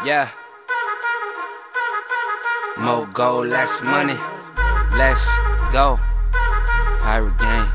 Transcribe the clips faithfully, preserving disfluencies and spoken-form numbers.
Yeah. More gold, less money. Let's go. Pirate gang.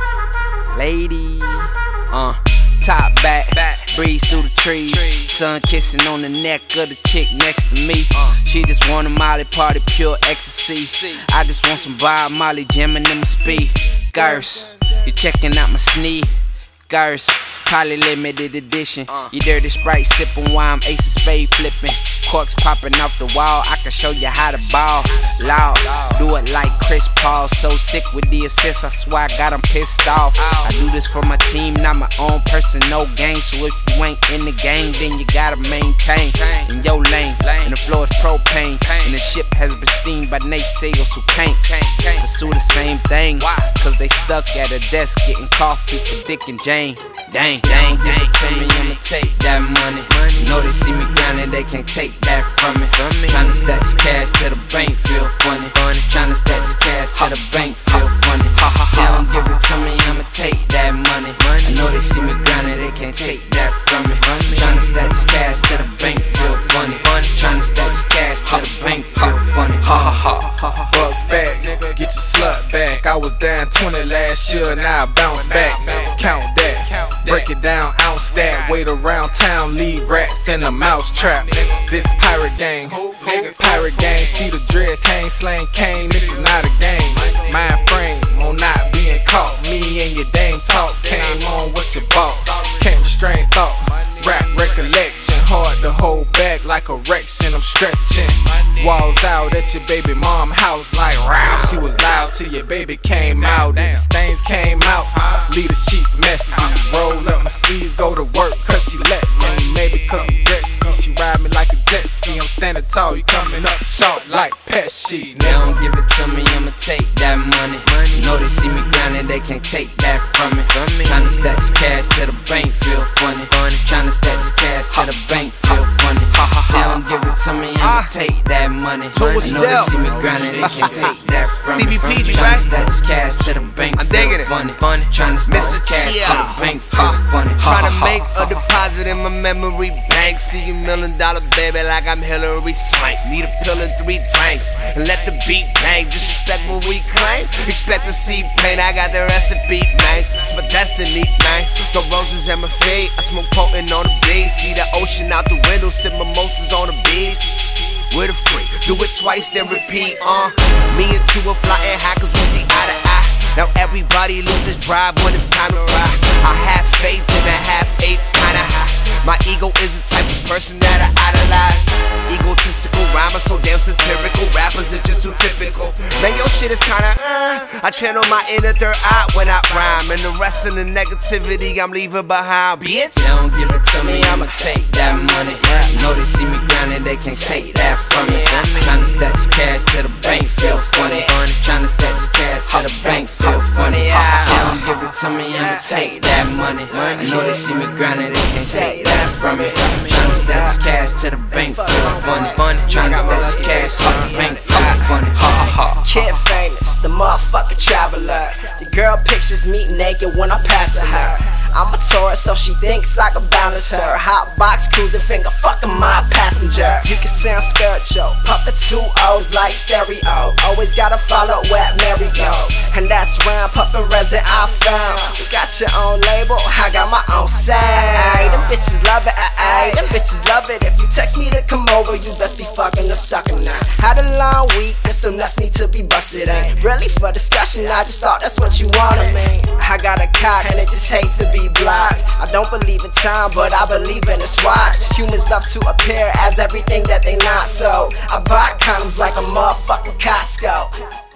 Lady. Uh. Top back, back, breeze through the trees. Sun kissing on the neck of the chick next to me. Uh. She just want a Molly party, pure ecstasy. I just want some Bob Molly jamming in my speed. Girls, you checking out my sneak. Girls, probably limited edition. Uh. You dirty Sprite sipping while I'm ace of spade flipping. Corks popping off the wall, I can show you how to ball. Loud, do it like Chris Paul. So sick with the assists, I swear I got him pissed off. I do this for my team, not my own person, no gang. So if you ain't in the gang, then you gotta maintain in your lane. And the floor is propane, and the ship has been steamed by naysayers who can't pursue the same thing. Cause they stuck at a desk getting coffee for Dick and Jane. Dang, dang, give it to me, I'ma take that money. Know they see me grinding, they can't take that from me. Tryna stack this cash to the bank, feel funny. Tryna stack this cash to the bank, feel funny. They don't give it to me, I'ma take that money. I know they see me grinding, they can't take that from me. Tryna stack this cash to the bank, feel funny. Tryna stack this cash to the bank, feel funny. Ha ha ha. Bucks back, nigga, get your slut back. I was down twenty last year, now I bounce back. Count that, break it down, ounce that. Wait around town, leave rats in a mouse trap. This pirate gang, pirate gang. See the dress, hang, slang, cane. This is not a game. Mind frame on not being caught. Me and your dame talk came on what you bought. Can't restrain thought. Rap recollection, hard to hold back like erection. I'm stretching walls out at your baby mom house like row. She was loud till your baby came out and the stains came out. Leave the sheets messy. Roll up my sleeves, go to work cause she let me. Maybe cause I'm jet ski, she ride me like a jet ski. I'm standing tall, you coming up short like Pesci. They don't give it to me, I'ma take that money. Know they see me grinding, they can't take that from me. Tryna stack this cash to the bank, feel funny. Tryna stack this cash to the bank, feel funny. They don't give it to me, I'ma take that money. Know they see me grinding, they can't take that from me. Tryna stack this cash to the bank, feel funny. Tryna stack this cash to the bank, feel funny. Tryna make a deposit in my memory bank. See you million dollar baby like I'm Hillary Swank. Need a pill and three drinks and let the beat bang. Disrespect what we claim, expect to see pain. I got the recipe, man. It's my destiny, man. Throw roses at my feet, I smoke potent on the beach. See the ocean out the window, sip mimosas on the beach. With a freak, do it twice then repeat. Uh, me and two are flying high cause we see eye to eye. Now everybody loses drive when it's time to ride. I have faith in a half eight kinda high. My ego is the type of person that I idolize. Egotistical rhymer, so damn satirical. Rappers are just too typical. Man, your shit is kinda uh I channel my inner third eye when I rhyme. And the rest of the negativity I'm leaving behind, bitch. They don't give it to me, I'ma take that money. Know they see me grinding, they can't take that from me. Tryna stack this cash to the bank, feel funny. Tryna stack this cash to the bank, feel funny. They don't give it to me, I'ma take that money. I know they see me grinding, they can't take that from me. Tryna stack this cash to the bank, feel funny. Tryna stack this cash to the bank, feel funny. Ha ha ha. Kid famous, the motherfucking traveler. The girl pictures me naked when I'm passing her. I'm a tourist, so she thinks I can balance her. Hot box cruising, finger fucking my passenger. You can sound spiritual, puffin' two O's like stereo. Always gotta follow where Mary go, and that's round puffin' resin I found. You got your own label, I got my own sound. Ay, them bitches love it, ay, them bitches love it. If you text me to come over, you best be fucking a sucker now. Had a long week, and some nuts need to be busted. Ain't really for discussion, I just thought that's what you wanted. I got a cock, and it just hates to be blocked. I don't believe in time, but I believe in this watch. Humans love to appear as everything that they not, so I buy condoms like a motherfucking Costco.